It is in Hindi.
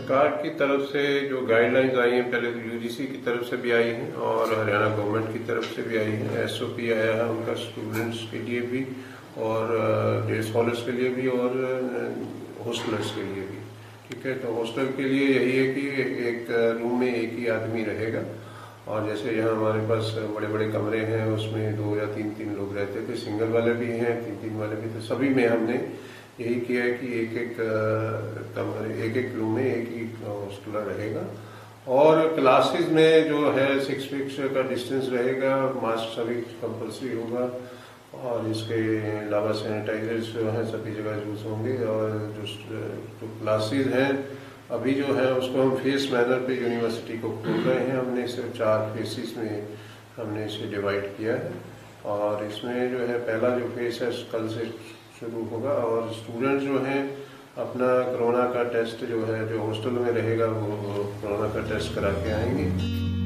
सरकार की तरफ से जो गाइडलाइंस आई हैं, पहले तो यूजीसी की तरफ से भी आई हैं और हरियाणा गवर्नमेंट की तरफ से भी आई हैं। एसओपी आया है उनका स्टूडेंट्स के लिए भी और डे स्कॉलर्स के लिए भी और हॉस्टलर्स के लिए भी। ठीक है, तो हॉस्टल के लिए यही है कि एक रूम में एक ही आदमी रहेगा और जैसे यहाँ हमारे पास बड़े बड़े कमरे हैं उसमें 2 या 3 लोग रहते थे, सिंगल वाले भी हैं, 3 वाले भी थे। सभी में हमने यही किया है कि एक एक रूम में एक ही हॉस्टलर रहेगा और क्लासेस में जो है 6 फीट का डिस्टेंस रहेगा, मास्क सभी कंपल्सरी होगा और इसके अलावा सैनिटाइजर्स जो है सभी जगह यूज होंगे। और जो क्लासेस हैं अभी जो है उसको हम फेस मैनर पे यूनिवर्सिटी को खोल रहे हैं। हमने इसे 4 फेसेस में हमने इसे डिवाइड किया है और इसमें जो है पहला जो फेस है कल से शुरू होगा और स्टूडेंट जो हैं अपना कोरोना का टेस्ट जो है जो हॉस्टल में रहेगा वो कोरोना का टेस्ट करा के आएंगे।